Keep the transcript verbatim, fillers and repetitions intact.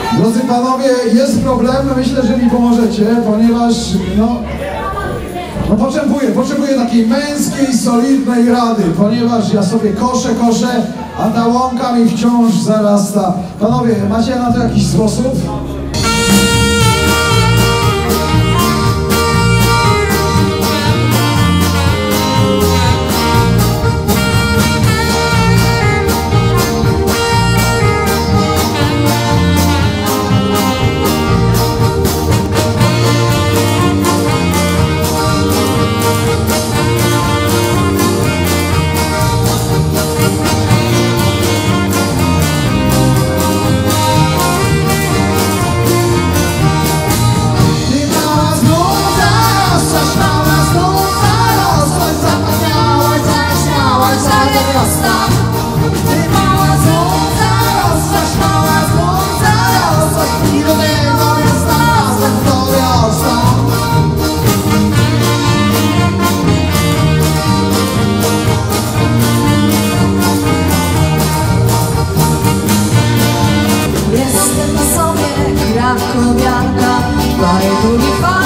Drodzy panowie, jest problem, myślę, że mi pomożecie, ponieważ no, no potrzebuję, potrzebuję takiej męskiej, solidnej rady, ponieważ ja sobie koszę, koszę, a ta łąka mi wciąż zarasta. Panowie, macie na to jakiś sposób? Jestem na sobie, krakowianka, daję tu